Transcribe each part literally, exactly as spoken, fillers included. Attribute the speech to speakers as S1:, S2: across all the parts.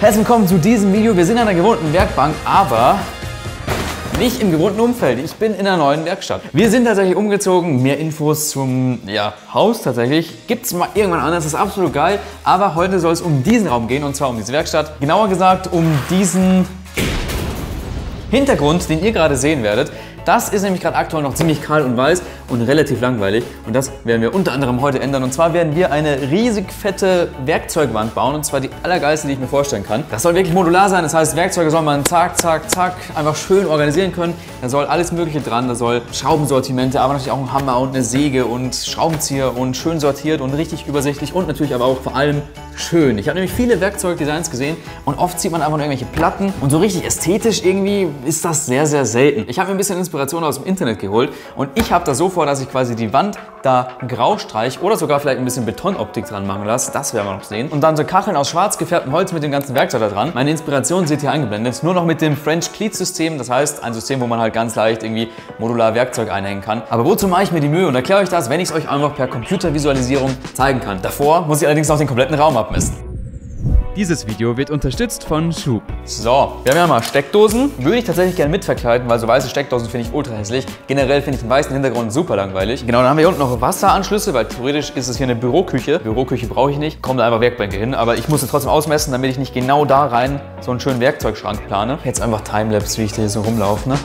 S1: Herzlich willkommen zu diesem Video. Wir sind an einer gewohnten Werkbank, aber nicht im gewohnten Umfeld. Ich bin in einer neuen Werkstatt. Wir sind tatsächlich umgezogen. Mehr Infos zum ja, Haus tatsächlich gibt es mal irgendwann anders. Das ist absolut geil. Aber heute soll es um diesen Raum gehen, und zwar um diese Werkstatt. Genauer gesagt um diesen Hintergrund, den ihr gerade sehen werdet. Das ist nämlich gerade aktuell noch ziemlich kahl und weiß und relativ langweilig. Und das werden wir unter anderem heute ändern. Und zwar werden wir eine riesig fette Werkzeugwand bauen. Und zwar die allergeilste, die ich mir vorstellen kann. Das soll wirklich modular sein. Das heißt, Werkzeuge soll man zack, zack, zack einfach schön organisieren können. Da soll alles Mögliche dran. Da soll Schraubensortimente, aber natürlich auch ein Hammer und eine Säge und Schraubenzieher und schön sortiert und richtig übersichtlich und natürlich aber auch vor allem schön. Ich habe nämlich viele Werkzeugdesigns gesehen und oft sieht man einfach nur irgendwelche Platten und so richtig ästhetisch irgendwie ist das sehr, sehr selten. Ich habe mir ein bisschen Inspiration aus dem Internet geholt und ich habe das so vor, dass ich quasi die Wand da grau streich oder sogar vielleicht ein bisschen Betonoptik dran machen lasse. Das werden wir noch sehen. Und dann so Kacheln aus schwarz gefärbtem Holz mit dem ganzen Werkzeug da dran. Meine Inspiration seht ihr eingeblendet. Nur noch mit dem French Cleat System. Das heißt, ein System, wo man halt ganz leicht irgendwie modular Werkzeug einhängen kann. Aber wozu mache ich mir die Mühe und erkläre euch das, wenn ich es euch einfach per Computervisualisierung zeigen kann. Davor muss ich allerdings noch den kompletten Raum abmessen.
S2: Dieses Video wird unterstützt von Schub.
S1: So, wir haben ja mal Steckdosen. Würde ich tatsächlich gerne mitverkleiden, weil so weiße Steckdosen finde ich ultra hässlich. Generell finde ich den weißen Hintergrund super langweilig. Genau, dann haben wir hier unten noch Wasseranschlüsse, weil theoretisch ist es hier eine Büroküche. Büroküche brauche ich nicht, kommen da einfach Werkbänke hin. Aber ich muss es trotzdem ausmessen, damit ich nicht genau da rein so einen schönen Werkzeugschrank plane. Jetzt einfach Timelapse, wie ich da hier so rumlaufe, ne?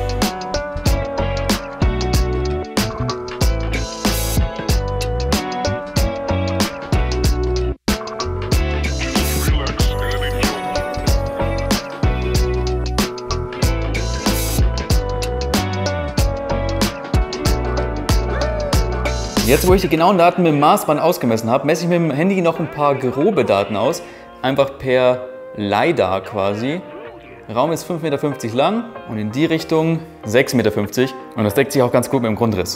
S1: Jetzt, wo ich die genauen Daten mit dem Maßband ausgemessen habe, messe ich mit dem Handy noch ein paar grobe Daten aus. Einfach per LiDAR quasi. Der Raum ist fünf Meter fünfzig lang und in die Richtung sechs Meter fünfzig. Und das deckt sich auch ganz gut mit dem Grundriss.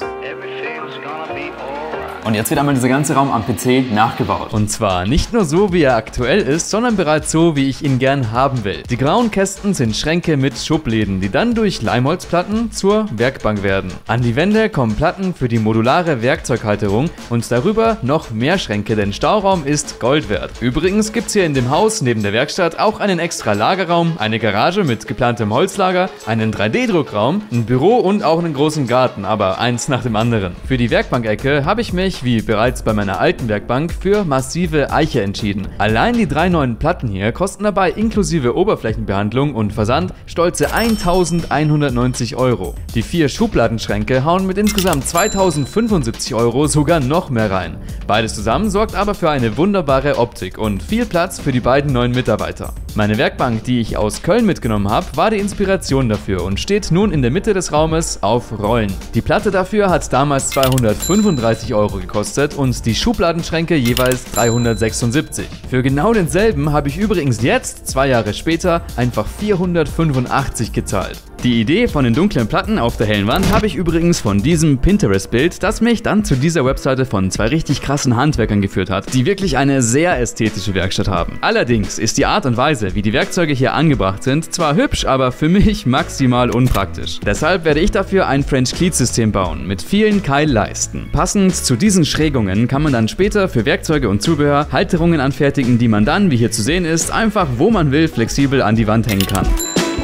S1: Und jetzt wird einmal dieser ganze Raum am P C nachgebaut.
S2: Und zwar nicht nur so, wie er aktuell ist, sondern bereits so, wie ich ihn gern haben will. Die grauen Kästen sind Schränke mit Schubläden, die dann durch Leimholzplatten zur Werkbank werden. An die Wände kommen Platten für die modulare Werkzeughalterung und darüber noch mehr Schränke, denn Stauraum ist Gold wert. Übrigens gibt es hier in dem Haus neben der Werkstatt auch einen extra Lagerraum, eine Garage mit geplantem Holzlager, einen drei D Druckraum, ein Büro und auch einen großen Garten, aber eins nach dem anderen. Für die Werkbankecke habe ich mich wie bereits bei meiner alten Werkbank für massive Eiche entschieden. Allein die drei neuen Platten hier kosten dabei inklusive Oberflächenbehandlung und Versand stolze eintausendeinhundertneunzig Euro. Die vier Schubladenschränke hauen mit insgesamt zweitausendfünfundsiebzig Euro sogar noch mehr rein. Beides zusammen sorgt aber für eine wunderbare Optik und viel Platz für die beiden neuen Mitarbeiter. Meine Werkbank, die ich aus Köln mitgenommen habe, war die Inspiration dafür und steht nun in der Mitte des Raumes auf Rollen. Die Platte dafür hat damals zweihundertfünfunddreißig Euro gekostet und die Schubladenschränke jeweils dreihundertsechsundsiebzig. Für genau denselben habe ich übrigens jetzt, zwei Jahre später, einfach vierhundertfünfundachtzig gezahlt. Die Idee von den dunklen Platten auf der hellen Wand habe ich übrigens von diesem Pinterest-Bild, das mich dann zu dieser Webseite von zwei richtig krassen Handwerkern geführt hat, die wirklich eine sehr ästhetische Werkstatt haben. Allerdings ist die Art und Weise, wie die Werkzeuge hier angebracht sind, zwar hübsch, aber für mich maximal unpraktisch. Deshalb werde ich dafür ein French Cleat-System bauen, mit vielen Keilleisten. Passend zu diesen Schrägungen kann man dann später für Werkzeuge und Zubehör Halterungen anfertigen, die man dann, wie hier zu sehen ist, einfach wo man will flexibel an die Wand hängen kann.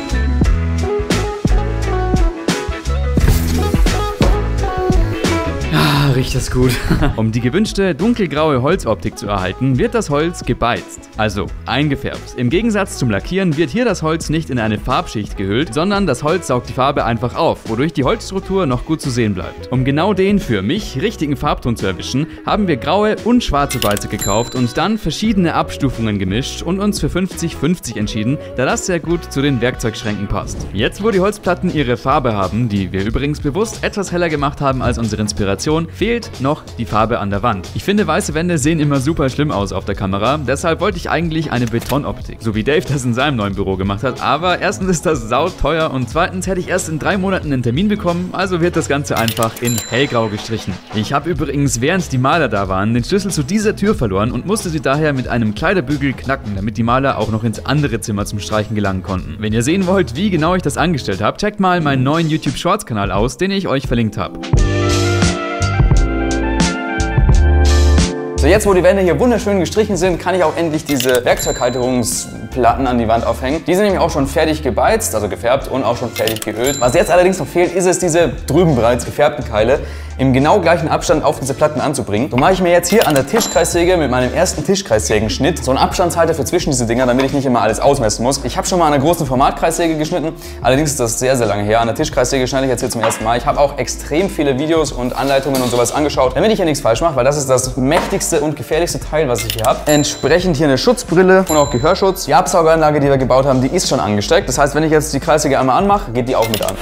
S1: Riecht das gut.
S2: Um die gewünschte dunkelgraue Holzoptik zu erhalten, wird das Holz gebeizt, also eingefärbt. Im Gegensatz zum Lackieren wird hier das Holz nicht in eine Farbschicht gehüllt, sondern das Holz saugt die Farbe einfach auf, wodurch die Holzstruktur noch gut zu sehen bleibt. Um genau den für mich richtigen Farbton zu erwischen, haben wir graue und schwarze Beize gekauft und dann verschiedene Abstufungen gemischt und uns für fünfzig fünfzig entschieden, da das sehr gut zu den Werkzeugschränken passt. Jetzt, wo die Holzplatten ihre Farbe haben, die wir übrigens bewusst etwas heller gemacht haben als unsere Inspiration, fehlt noch die Farbe an der Wand. Ich finde, weiße Wände sehen immer super schlimm aus auf der Kamera, deshalb wollte ich eigentlich eine Betonoptik, so wie Dave das in seinem neuen Büro gemacht hat, aber erstens ist das sauteuer und zweitens hätte ich erst in drei Monaten einen Termin bekommen, also wird das Ganze einfach in hellgrau gestrichen. Ich habe übrigens, während die Maler da waren, den Schlüssel zu dieser Tür verloren und musste sie daher mit einem Kleiderbügel knacken, damit die Maler auch noch ins andere Zimmer zum Streichen gelangen konnten. Wenn ihr sehen wollt, wie genau ich das angestellt habe, checkt mal meinen neuen YouTube Shorts Kanal aus, den ich euch verlinkt habe.
S1: So, jetzt wo die Wände hier wunderschön gestrichen sind, kann ich auch endlich diese Werkzeughalterungsplatten an die Wand aufhängen. Die sind nämlich auch schon fertig gebeizt, also gefärbt und auch schon fertig geölt. Was jetzt allerdings noch fehlt, ist es, diese drüben bereits gefärbten Keile im genau gleichen Abstand auf diese Platten anzubringen. So mache ich mir jetzt hier an der Tischkreissäge mit meinem ersten Tischkreissägenschnitt so einen Abstandshalter für zwischen diese Dinger, damit ich nicht immer alles ausmessen muss. Ich habe schon mal an einer großen Formatkreissäge geschnitten, allerdings ist das sehr, sehr lange her. An der Tischkreissäge schneide ich jetzt hier zum ersten Mal. Ich habe auch extrem viele Videos und Anleitungen und sowas angeschaut, damit ich hier nichts falsch mache, weil das ist das mächtigste und gefährlichste Teil, was ich hier habe. Entsprechend hier eine Schutzbrille und auch Gehörschutz. Die Absaugeranlage, die wir gebaut haben, die ist schon angesteckt. Das heißt, wenn ich jetzt die Kreissäge einmal anmache, geht die auch mit an.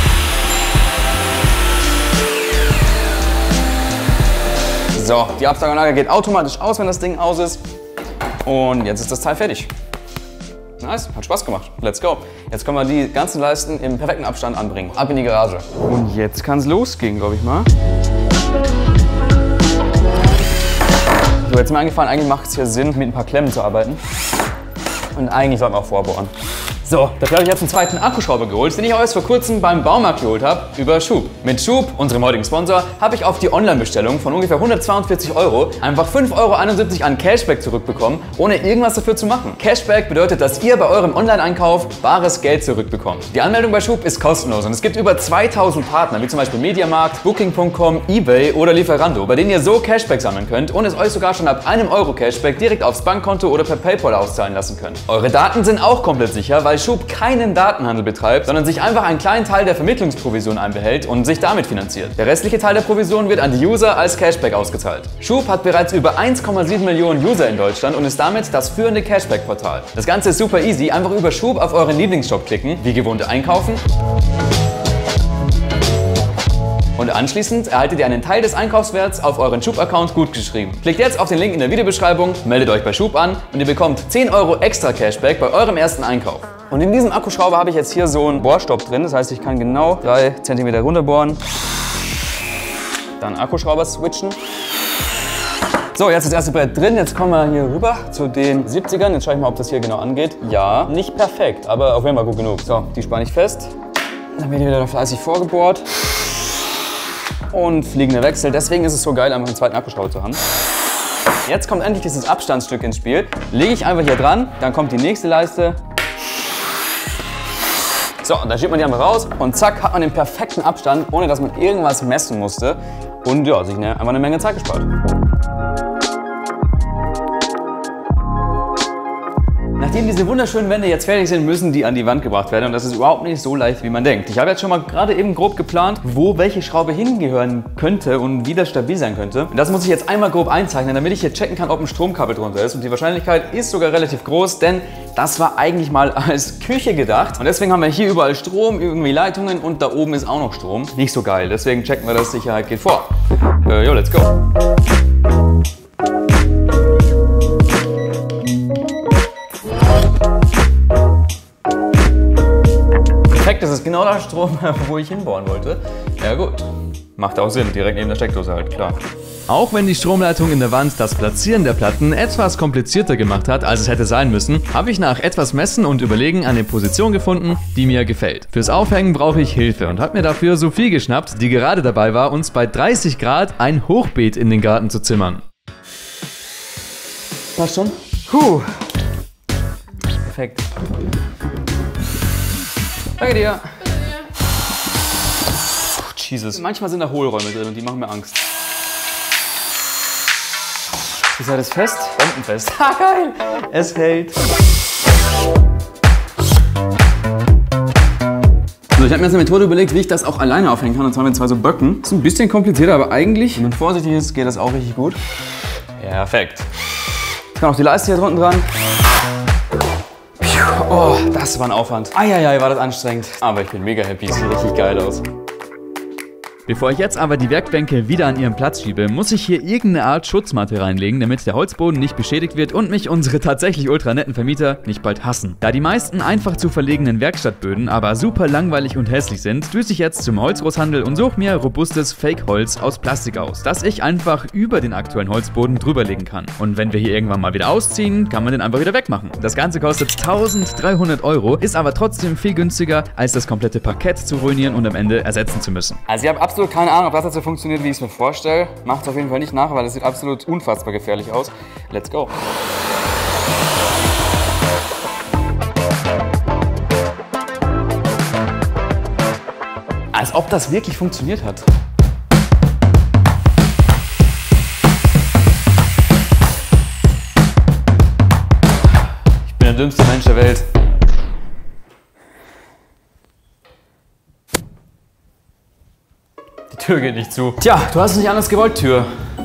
S1: So, die Absaugeranlage geht automatisch aus, wenn das Ding aus ist. Und jetzt ist das Teil fertig. Nice, hat Spaß gemacht. Let's go. Jetzt können wir die ganzen Leisten im perfekten Abstand anbringen. Ab in die Garage. Und jetzt kann es losgehen, glaube ich mal. So, jetzt ist mir eingefallen, eigentlich macht es hier Sinn, mit ein paar Klemmen zu arbeiten. Und eigentlich sollten wir auch vorbohren. So, dafür habe ich jetzt einen zweiten Akkuschrauber geholt, den ich auch erst vor kurzem beim Baumarkt geholt habe, über Schub. Mit Schub, unserem heutigen Sponsor, habe ich auf die Online-Bestellung von ungefähr hundertzweiundvierzig Euro einfach fünf Euro einundsiebzig an Cashback zurückbekommen, ohne irgendwas dafür zu machen. Cashback bedeutet, dass ihr bei eurem Online-Einkauf bares Geld zurückbekommt. Die Anmeldung bei Schub ist kostenlos und es gibt über zweitausend Partner, wie zum Beispiel Mediamarkt, Booking Punkt com, eBay oder Lieferando, bei denen ihr so Cashback sammeln könnt und es euch sogar schon ab einem Euro Cashback direkt aufs Bankkonto oder per PayPal auszahlen lassen könnt. Eure Daten sind auch komplett sicher, weil Schub keinen Datenhandel betreibt, sondern sich einfach einen kleinen Teil der Vermittlungsprovision einbehält und sich damit finanziert. Der restliche Teil der Provision wird an die User als Cashback ausgezahlt. Schub hat bereits über eins Komma sieben Millionen User in Deutschland und ist damit das führende Cashback-Portal. Das Ganze ist super easy, einfach über Schub auf euren Lieblingsshop klicken, wie gewohnt einkaufen. Und anschließend erhaltet ihr einen Teil des Einkaufswerts auf euren Schub-Account gutgeschrieben. Klickt jetzt auf den Link in der Videobeschreibung, meldet euch bei Schub an und ihr bekommt zehn Euro extra Cashback bei eurem ersten Einkauf. Und in diesem Akkuschrauber habe ich jetzt hier so einen Bohrstopp drin, das heißt, ich kann genau drei Zentimeter runterbohren, dann Akkuschrauber switchen. So, jetzt ist das erste Brett drin, jetzt kommen wir hier rüber zu den siebzigern. Jetzt schaue ich mal, ob das hier genau angeht. Ja, nicht perfekt, aber auf jeden Fall gut genug. So, die spanne ich fest, dann wird die wieder fleißig vorgebohrt. Und fliegende Wechsel. Deswegen ist es so geil, einfach einen zweiten Akkuschrauber zu haben. Jetzt kommt endlich dieses Abstandsstück ins Spiel. Lege ich einfach hier dran, dann kommt die nächste Leiste. So, und dann schiebt man die einfach raus und zack, hat man den perfekten Abstand, ohne dass man irgendwas messen musste. Und ja, sich einfach eine Menge Zeit gespart. Nachdem diese wunderschönen Wände jetzt fertig sind, müssen die an die Wand gebracht werden und das ist überhaupt nicht so leicht, wie man denkt. Ich habe jetzt schon mal gerade eben grob geplant, wo welche Schraube hingehören könnte und wie das stabil sein könnte. Und das muss ich jetzt einmal grob einzeichnen, damit ich hier checken kann, ob ein Stromkabel drunter ist. Und die Wahrscheinlichkeit ist sogar relativ groß, denn das war eigentlich mal als Küche gedacht. Und deswegen haben wir hier überall Strom, irgendwie Leitungen und da oben ist auch noch Strom. Nicht so geil, deswegen checken wir das, Sicherheit geht vor. Äh, jo, let's go. Das ist genau der Strom, wo ich hinbohren wollte. Ja gut, macht auch Sinn, direkt neben der Steckdose halt, klar.
S2: Auch wenn die Stromleitung in der Wand das Platzieren der Platten etwas komplizierter gemacht hat, als es hätte sein müssen, habe ich nach etwas Messen und Überlegen eine Position gefunden, die mir gefällt. Fürs Aufhängen brauche ich Hilfe und habe mir dafür Sophie geschnappt, die gerade dabei war, uns bei dreißig Grad ein Hochbeet in den Garten zu zimmern.
S1: Passt schon? Puh. Perfekt. Danke dir. Puh, Jesus. Manchmal sind da Hohlräume drin und die machen mir Angst. Ist das fest? Unten fest. Ha, geil. Es hält. So, ich habe mir jetzt eine Methode überlegt, wie ich das auch alleine aufhängen kann. Und zwar mit zwei so Böcken. Ist ein bisschen komplizierter, aber eigentlich, wenn man vorsichtig ist, geht das auch richtig gut. Perfekt. Jetzt kann auch die Leiste hier drunten dran. Oh, das war ein Aufwand. Eieiei, war das anstrengend. Aber ich bin mega happy, sieht richtig geil aus.
S2: Bevor ich jetzt aber die Werkbänke wieder an ihren Platz schiebe, muss ich hier irgendeine Art Schutzmatte reinlegen, damit der Holzboden nicht beschädigt wird und mich unsere tatsächlich ultra netten Vermieter nicht bald hassen. Da die meisten einfach zu verlegenen Werkstattböden aber super langweilig und hässlich sind, düse ich jetzt zum Holzgroßhandel und suche mir robustes Fake-Holz aus Plastik aus, das ich einfach über den aktuellen Holzboden drüberlegen kann. Und wenn wir hier irgendwann mal wieder ausziehen, kann man den einfach wieder wegmachen. Das Ganze kostet eintausenddreihundert Euro, ist aber trotzdem viel günstiger, als das komplette Parkett zu ruinieren und am Ende ersetzen zu müssen.
S1: Also ich habe absolut absolut keine Ahnung, ob das jetzt so funktioniert, wie ich es mir vorstelle. Macht es auf jeden Fall nicht nach, weil es sieht absolut unfassbar gefährlich aus. Let's go. Als ob das wirklich funktioniert hat. Ich bin der dümmste Mensch der Welt. Die Tür geht nicht zu. Tja, du hast es nicht anders gewollt, Tür.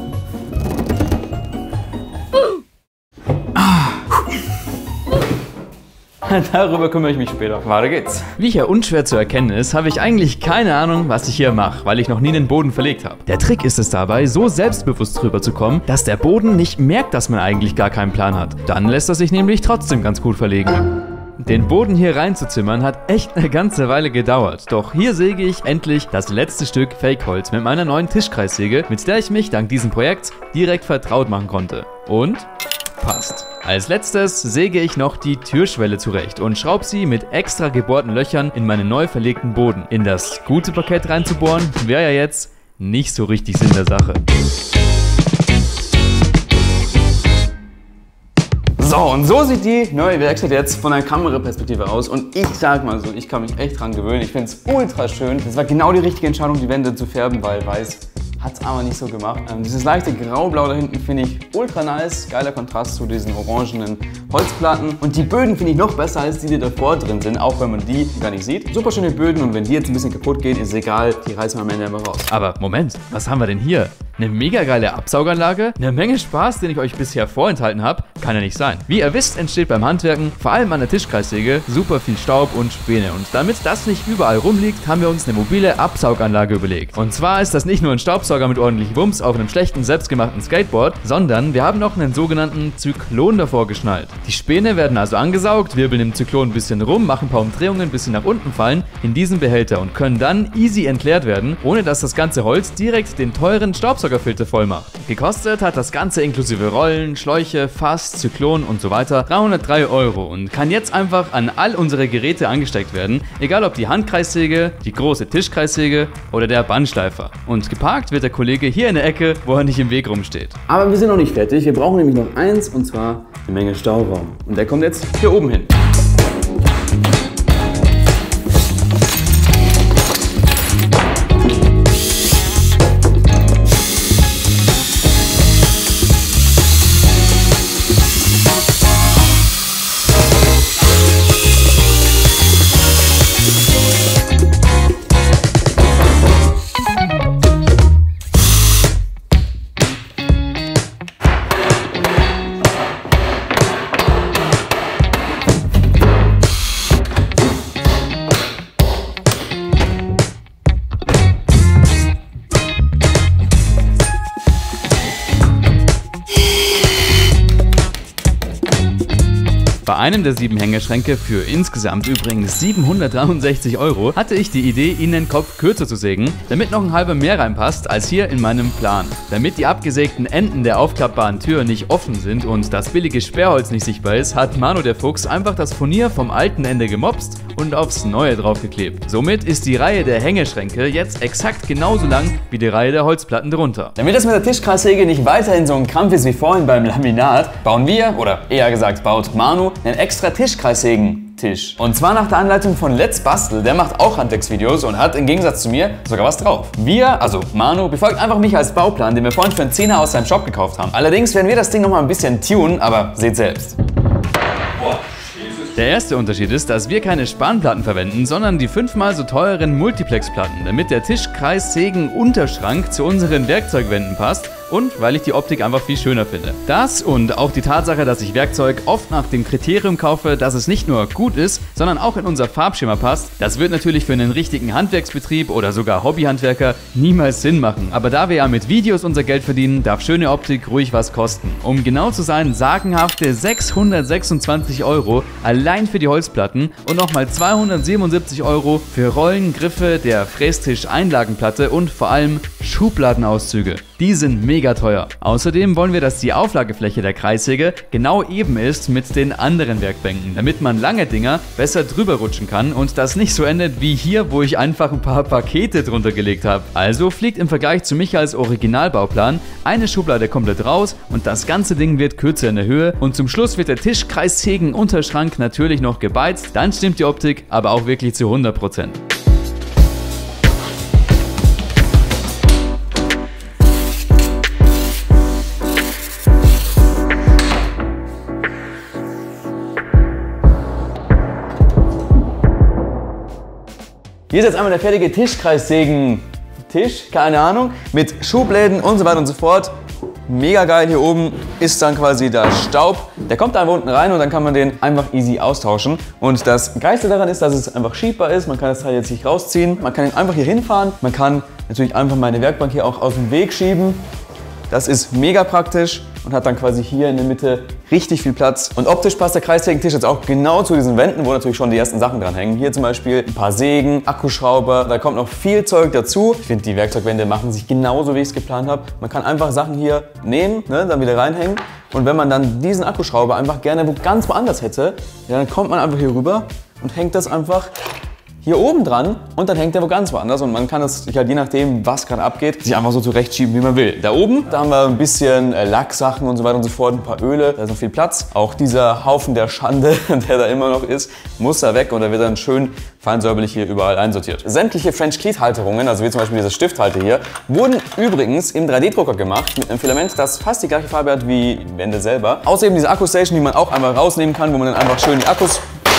S1: Darüber kümmere ich mich später. Weiter geht's.
S2: Wie hier unschwer zu erkennen ist, habe ich eigentlich keine Ahnung, was ich hier mache, weil ich noch nie den Boden verlegt habe. Der Trick ist es dabei, so selbstbewusst drüber zu kommen, dass der Boden nicht merkt, dass man eigentlich gar keinen Plan hat. Dann lässt er sich nämlich trotzdem ganz gut verlegen. Den Boden hier reinzuzimmern hat echt eine ganze Weile gedauert, doch hier säge ich endlich das letzte Stück Fake-Holz mit meiner neuen Tischkreissäge, mit der ich mich dank diesem Projekt direkt vertraut machen konnte. Und passt. Als letztes säge ich noch die Türschwelle zurecht und schraube sie mit extra gebohrten Löchern in meinen neu verlegten Boden. In das gute Parkett reinzubohren, wäre ja jetzt nicht so richtig Sinn der Sache.
S1: So, und so sieht die neue Werkstatt jetzt von der Kameraperspektive aus. Und ich sag mal so, ich kann mich echt dran gewöhnen. Ich finde es ultra schön. Das war genau die richtige Entscheidung, die Wände zu färben, weil weiß hat es aber nicht so gemacht. Ähm, dieses leichte Graublau da hinten finde ich ultra nice. Geiler Kontrast zu diesen orangenen Holzplatten. Und die Böden finde ich noch besser als die, die davor drin sind, auch wenn man die gar nicht sieht. Super schöne Böden und wenn die jetzt ein bisschen kaputt gehen, ist egal, die reißen wir am Ende immer raus.
S2: Aber Moment, was haben wir denn hier? Eine mega geile Absauganlage? Eine Menge Spaß, den ich euch bisher vorenthalten habe? Kann ja nicht sein. Wie ihr wisst, entsteht beim Handwerken, vor allem an der Tischkreissäge, super viel Staub und Späne. Und damit das nicht überall rumliegt, haben wir uns eine mobile Absauganlage überlegt. Und zwar ist das nicht nur ein Staubsauger mit ordentlich Wumms auf einem schlechten, selbstgemachten Skateboard, sondern wir haben noch einen sogenannten Zyklon davor geschnallt. Die Späne werden also angesaugt, wirbeln im Zyklon ein bisschen rum, machen ein paar Umdrehungen, bis sie nach unten fallen in diesen Behälter und können dann easy entleert werden, ohne dass das ganze Holz direkt den teuren Staubsaugerfilter voll macht. Gekostet hat das Ganze inklusive Rollen, Schläuche, Fass, Zyklon und so weiter dreihundertdrei Euro und kann jetzt einfach an all unsere Geräte angesteckt werden, egal ob die Handkreissäge, die große Tischkreissäge oder der Bandschleifer. Und geparkt wird der Kollege hier in der Ecke, wo er nicht im Weg rumsteht.
S1: Aber wir sind noch nicht fertig. Wir brauchen nämlich noch eins und zwar eine Menge Stauraum. Und der kommt jetzt hier oben hin.
S2: Bei einem der sieben Hängeschränke für insgesamt übrigens siebenhundertdreiundsechzig Euro hatte ich die Idee, ihnen den Kopf kürzer zu sägen, damit noch ein halber mehr reinpasst als hier in meinem Plan. Damit die abgesägten Enden der aufklappbaren Tür nicht offen sind und das billige Sperrholz nicht sichtbar ist, hat Manu der Fuchs einfach das Furnier vom alten Ende gemopst und aufs neue draufgeklebt. Somit ist die Reihe der Hängeschränke jetzt exakt genauso lang wie die Reihe der Holzplatten drunter.
S1: Damit das mit der Tischkreissäge nicht weiterhin so ein Krampf ist wie vorhin beim Laminat, bauen wir, oder eher gesagt baut Manu, einen extra Tischkreissägen-Tisch. Und zwar nach der Anleitung von Let's Bastel, der macht auch Handwerksvideos und hat im Gegensatz zu mir sogar was drauf. Wir, also Manu, befolgt einfach mich als Bauplan, den wir vorhin für einen Zehner aus seinem Shop gekauft haben. Allerdings werden wir das Ding nochmal ein bisschen tunen, aber seht selbst.
S2: Der erste Unterschied ist, dass wir keine Spanplatten verwenden, sondern die fünfmal so teuren Multiplex-Platten, damit der Tischkreissägen-Unterschrank zu unseren Werkzeugwänden passt und weil ich die Optik einfach viel schöner finde. Das und auch die Tatsache, dass ich Werkzeug oft nach dem Kriterium kaufe, dass es nicht nur gut ist, sondern auch in unser Farbschema passt, das wird natürlich für einen richtigen Handwerksbetrieb oder sogar Hobbyhandwerker niemals Sinn machen. Aber da wir ja mit Videos unser Geld verdienen, darf schöne Optik ruhig was kosten. Um genau zu sein, sagenhafte sechshundertsechsundzwanzig Euro allein für die Holzplatten und nochmal zweihundertsiebenundsiebzig Euro für Rollen, Griffe, der Frästisch-Einlagenplatte und vor allem Schubladenauszüge. Die sind mega teuer. Außerdem wollen wir, dass die Auflagefläche der Kreissäge genau eben ist mit den anderen Werkbänken, damit man lange Dinger besser drüber rutschen kann und das nicht so endet wie hier, wo ich einfach ein paar Pakete drunter gelegt habe. Also fliegt im Vergleich zu Michaels Originalbauplan eine Schublade komplett raus und das ganze Ding wird kürzer in der Höhe und zum Schluss wird der Tischkreissägen-Unterschrank natürlich noch gebeizt. Dann stimmt die Optik aber auch wirklich zu hundert Prozent.
S1: Hier ist jetzt einmal der fertige Tischkreissägen-Tisch, keine Ahnung, mit Schubläden und so weiter und so fort. Mega geil, hier oben ist dann quasi der Staub. Der kommt da einfach unten rein und dann kann man den einfach easy austauschen. Und das Geilste daran ist, dass es einfach schiebbar ist. Man kann das Teil jetzt nicht rausziehen. Man kann ihn einfach hier hinfahren. Man kann natürlich einfach meine Werkbank hier auch aus dem Weg schieben. Das ist mega praktisch und hat dann quasi hier in der Mitte richtig viel Platz. Und optisch passt der Kreissägentisch jetzt auch genau zu diesen Wänden, wo natürlich schon die ersten Sachen dran hängen. Hier zum Beispiel ein paar Sägen, Akkuschrauber, da kommt noch viel Zeug dazu. Ich finde, die Werkzeugwände machen sich genauso, wie ich es geplant habe. Man kann einfach Sachen hier nehmen, ne, dann wieder reinhängen. Und wenn man dann diesen Akkuschrauber einfach gerne wo ganz woanders hätte, ja, dann kommt man einfach hier rüber und hängt das einfach hier oben dran und dann hängt der wo ganz woanders und man kann das halt je nachdem, was gerade abgeht, sich einfach so zurechtschieben, wie man will. Da oben, da haben wir ein bisschen Lacksachen und so weiter und so fort, ein paar Öle, da ist noch viel Platz. Auch dieser Haufen der Schande, der da immer noch ist, muss da weg und da wird dann schön fein säuberlich hier überall einsortiert. Sämtliche French Cleat Halterungen, also wie zum Beispiel diese Stifthalter hier, wurden übrigens im drei D Drucker gemacht mit einem Filament, das fast die gleiche Farbe hat wie die Wände selber. Außerdem diese Akkustation, die man auch einmal rausnehmen kann, wo man dann einfach schön die Akkus.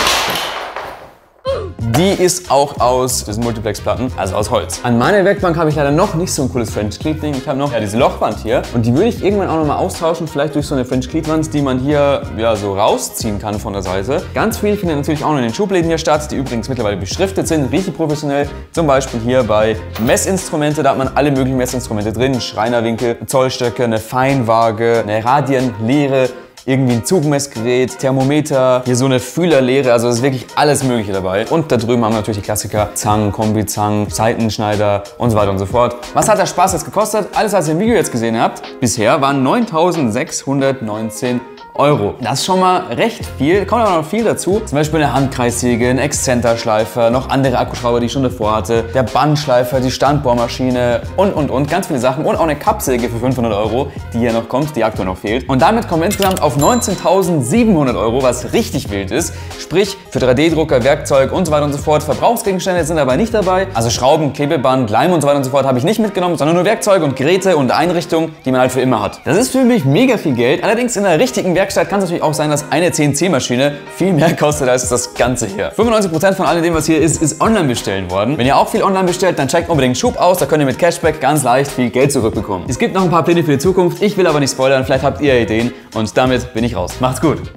S1: Die ist auch aus diesen Multiplex-Platten, also aus Holz. An meiner Werkbank habe ich leider noch nicht so ein cooles French Cleat-Ding. Ich habe noch ja, diese Lochwand hier und die würde ich irgendwann auch noch mal austauschen, vielleicht durch so eine French Cleat-Wand, die man hier ja, so rausziehen kann von der Seite. Ganz viel findet natürlich auch noch in den Schubläden hier statt, die übrigens mittlerweile beschriftet sind, richtig professionell. Zum Beispiel hier bei Messinstrumente, da hat man alle möglichen Messinstrumente drin, Schreinerwinkel, Zollstöcke, eine Feinwaage, eine Radienlehre, irgendwie ein Zugmessgerät, Thermometer, hier so eine Fühlerlehre, also es ist wirklich alles Mögliche dabei. Und da drüben haben wir natürlich die Klassiker, Zangen, Kombizangen, Seitenschneider und so weiter und so fort. Was hat der Spaß jetzt gekostet? Alles, was ihr im Video jetzt gesehen habt, bisher waren neuntausendsechshundertneunzehn Euro. Das ist schon mal recht viel, kommt aber noch viel dazu. Zum Beispiel eine Handkreissäge, ein Exzenterschleifer, noch andere Akkuschrauber, die ich schon davor hatte, der Bandschleifer, die Standbohrmaschine und und und, ganz viele Sachen. Und auch eine Kappsäge für fünfhundert Euro, die hier noch kommt, die aktuell noch fehlt. Und damit kommen wir insgesamt auf neunzehntausendsiebenhundert Euro, was richtig wild ist. Sprich, für drei D Drucker, Werkzeug und so weiter und so fort. Verbrauchsgegenstände sind aber nicht dabei. Also Schrauben, Klebeband, Leim und so weiter und so fort habe ich nicht mitgenommen, sondern nur Werkzeuge und Geräte und Einrichtungen, die man halt für immer hat. Das ist für mich mega viel Geld. Allerdings in der richtigen Werkstatt kann es natürlich auch sein, dass eine C N C-Maschine viel mehr kostet als das Ganze hier. fünfundneunzig Prozent von all dem, was hier ist, ist online bestellen worden. Wenn ihr auch viel online bestellt, dann checkt unbedingt Schub aus. Da könnt ihr mit Cashback ganz leicht viel Geld zurückbekommen. Es gibt noch ein paar Pläne für die Zukunft. Ich will aber nicht spoilern. Vielleicht habt ihr Ideen. Und damit bin ich raus. Macht's gut.